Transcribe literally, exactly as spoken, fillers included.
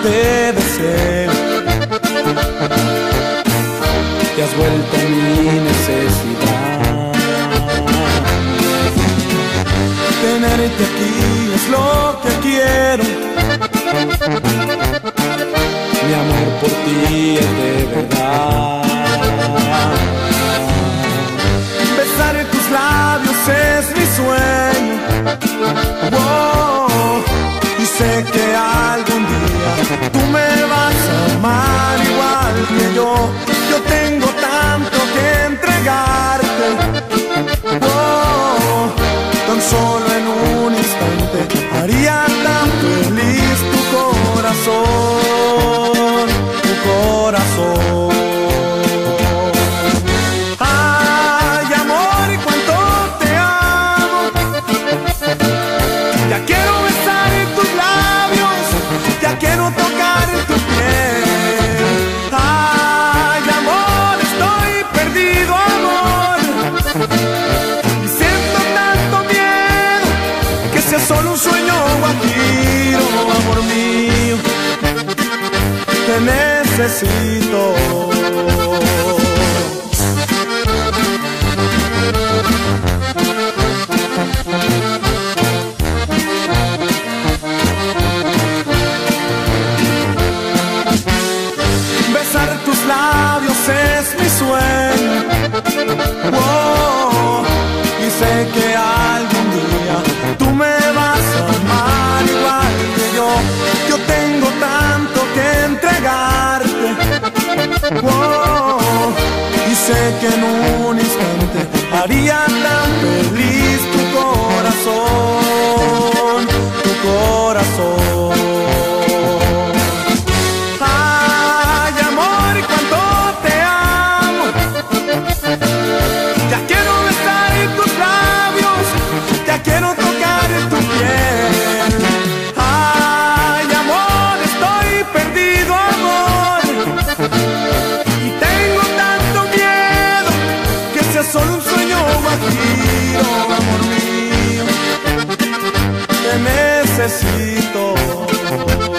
te deseo. Te has vuelto mi necesidad. Tenerte aquí es lo que quiero. Mi amor por ti es de verdad. Besar tus labios es mi sueño. Oh, y sé que algún día tú me vas a amar igual que yo. Yo tengo tanto que entregarte. Oh, tan solo en un instante haría tan feliz tu corazón, tu corazón. Ay, amor, y cuánto te amo. Ya quiero besar en tus labios, ya quiero tocar en tu piel. Ay, amor, estoy perdido, amor. Y siento tanto miedo que sea solo un sueño guajiro, amor mío. Te necesito. Besar tus labios es mi sueño. Oh, y sé que algún día tú me vas a amar igual que yo. Yo tengo tanto que entregarte. Oh, y sé que en un instante haría tan feliz tu corazón, tu corazón. Ay, amor, y cuánto te amo. Ya quiero besar en tus labios, ya quiero tocar en tu piel. Ay, amor, estoy perdido, amor. Y tengo tanto miedo que sea solo un sueño guajiro, amor mío. Te necesito.